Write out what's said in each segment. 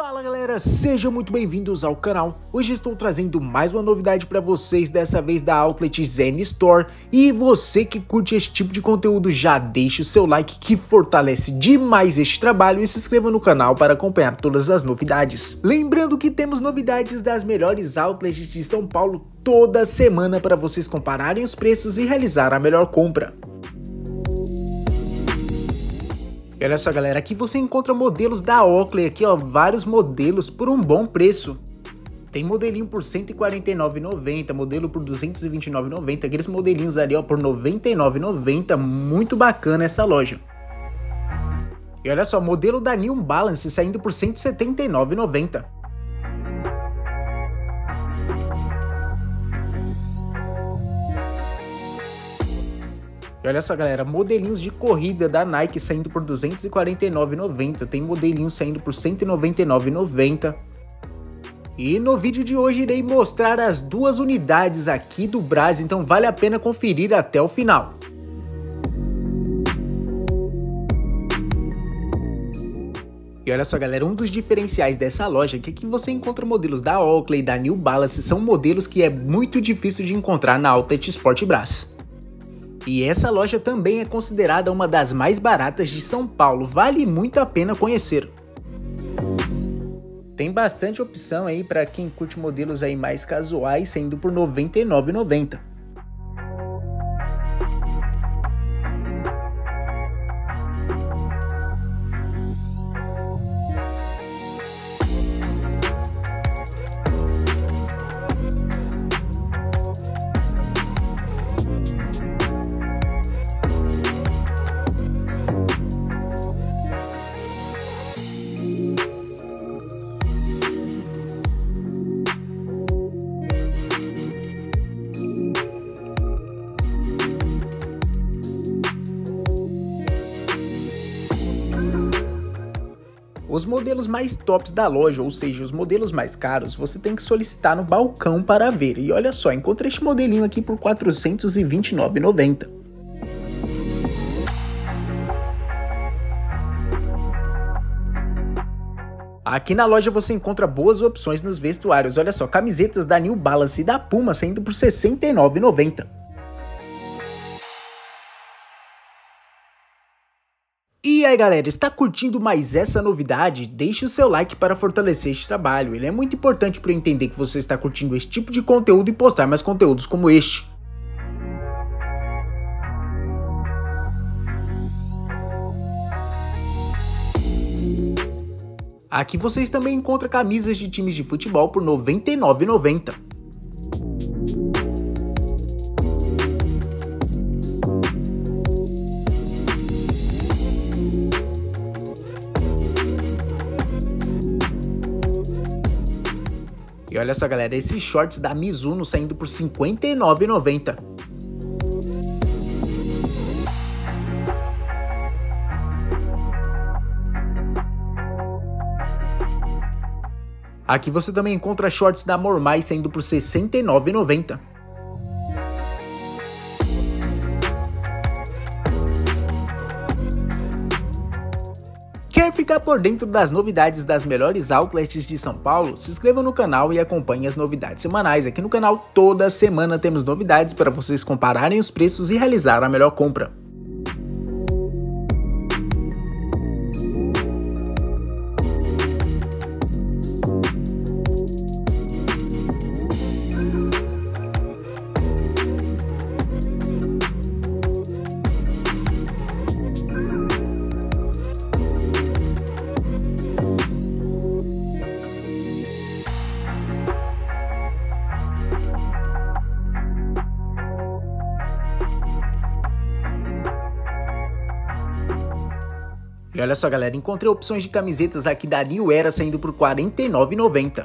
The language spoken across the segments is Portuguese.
Fala galera, sejam muito bem-vindos ao canal. Hoje estou trazendo mais uma novidade para vocês, dessa vez da Outlet Zen Store. E você que curte esse tipo de conteúdo, já deixa o seu like que fortalece demais este trabalho e se inscreva no canal para acompanhar todas as novidades. Lembrando que temos novidades das melhores outlets de São Paulo toda semana para vocês compararem os preços e realizar a melhor compra. E olha só galera, aqui você encontra modelos da Oakley, aqui ó, vários modelos por um bom preço. Tem modelinho por R$ 149,90, modelo por R$ 229,90, aqueles modelinhos ali ó por R$ 99,90, muito bacana essa loja. E olha só, modelo da New Balance saindo por R$ 179,90. E olha só galera, modelinhos de corrida da Nike saindo por R$ 249,90, tem modelinho saindo por R$ 199,90. E no vídeo de hoje irei mostrar as duas unidades aqui do Brás, então vale a pena conferir até o final. E olha só galera, um dos diferenciais dessa loja é que aqui você encontra modelos da Oakley e da New Balance, são modelos que é muito difícil de encontrar na Outlet Sport Brás. E essa loja também é considerada uma das mais baratas de São Paulo, vale muito a pena conhecer. Tem bastante opção aí para quem curte modelos aí mais casuais, saindo por R$ 99,90. Os modelos mais tops da loja, ou seja, os modelos mais caros, você tem que solicitar no balcão para ver. E olha só, encontrei este modelinho aqui por R$ 429,90. Aqui na loja você encontra boas opções nos vestuários. Olha só, camisetas da New Balance e da Puma saindo por R$ 69,90. E aí galera, está curtindo mais essa novidade? Deixe o seu like para fortalecer este trabalho, ele é muito importante para eu entender que você está curtindo esse tipo de conteúdo e postar mais conteúdos como este. Aqui vocês também encontram camisas de times de futebol por R$ 99,90. E olha só galera, esses shorts da Mizuno saindo por R$ 59,90. Aqui você também encontra shorts da Mormai saindo por R$ 69,90. Quer ficar por dentro das novidades das melhores outlets de São Paulo? Se inscreva no canal e acompanhe as novidades semanais. Aqui no canal toda semana temos novidades para vocês compararem os preços e realizar a melhor compra. E olha só galera, encontrei opções de camisetas aqui da New Era saindo por R$ 49,90.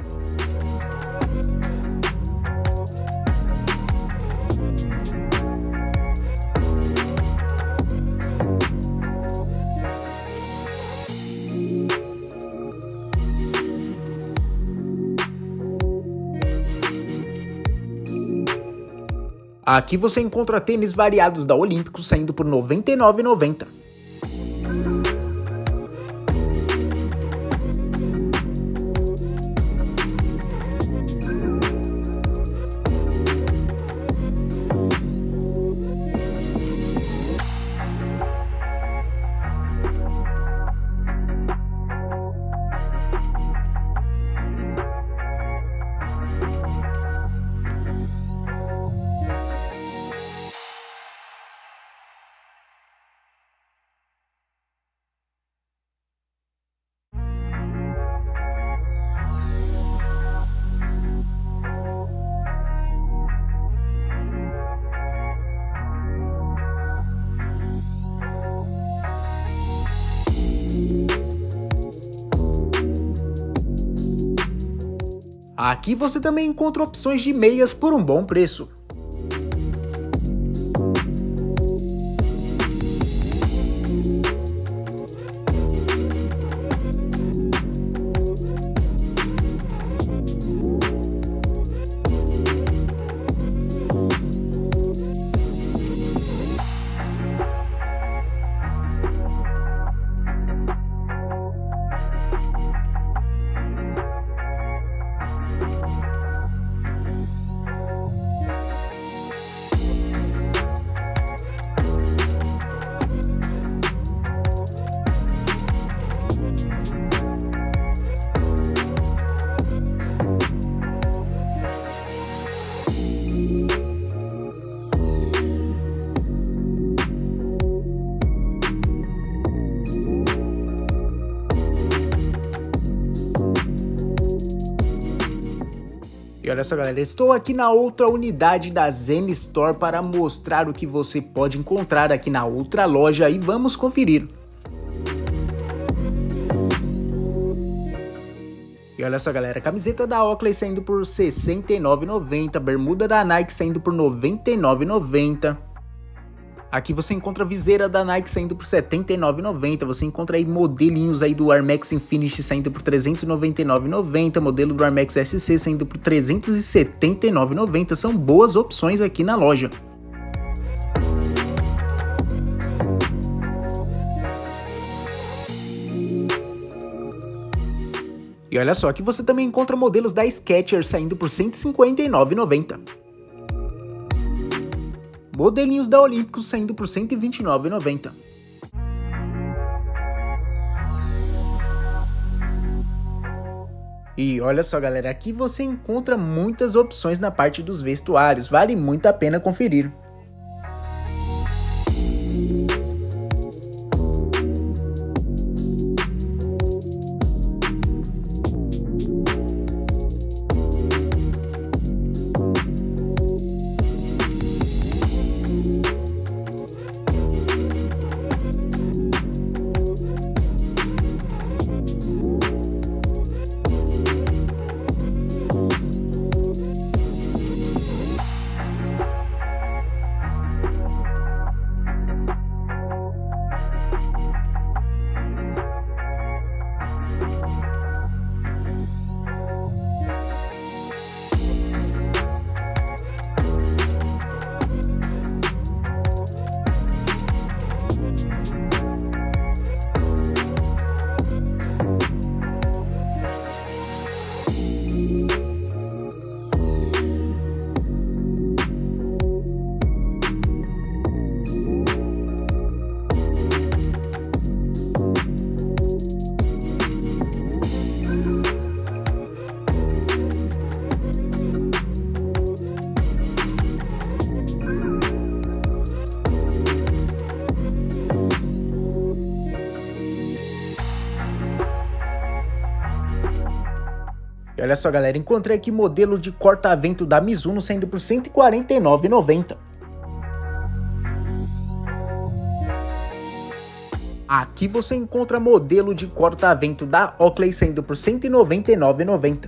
Aqui você encontra tênis variados da Olímpicos saindo por R$ 99,90. Aqui você também encontra opções de meias por um bom preço. E olha só galera, estou aqui na outra unidade da Zen Store para mostrar o que você pode encontrar aqui na outra loja e vamos conferir. E olha só galera, camiseta da Oakley saindo por R$ 69,90, bermuda da Nike saindo por R$ 99,90. Aqui você encontra a viseira da Nike saindo por R$ 79,90, você encontra aí modelinhos aí do Air Max Infinity saindo por R$ 399,90, modelo do Air Max SC saindo por R$ 379,90, são boas opções aqui na loja. E olha só, aqui você também encontra modelos da Skechers saindo por R$ 159,90. Modelinhos da Olímpicos saindo por R$ 129,90. E olha só galera, aqui você encontra muitas opções na parte dos vestuários, vale muito a pena conferir. E olha só galera, encontrei aqui modelo de corta-vento da Mizuno saindo por R$ 149,90. Aqui você encontra modelo de corta-vento da Oakley saindo por R$ 199,90.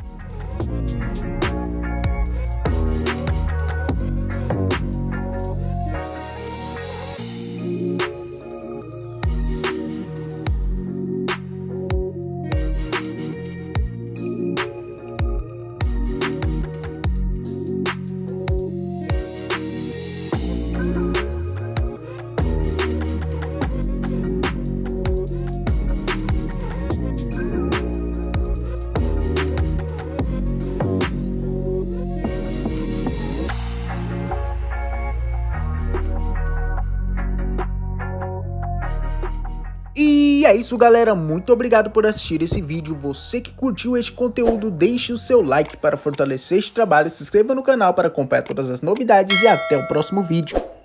E é isso galera, muito obrigado por assistir esse vídeo. Você que curtiu este conteúdo, deixe o seu like para fortalecer este trabalho, se inscreva no canal para acompanhar todas as novidades e até o próximo vídeo.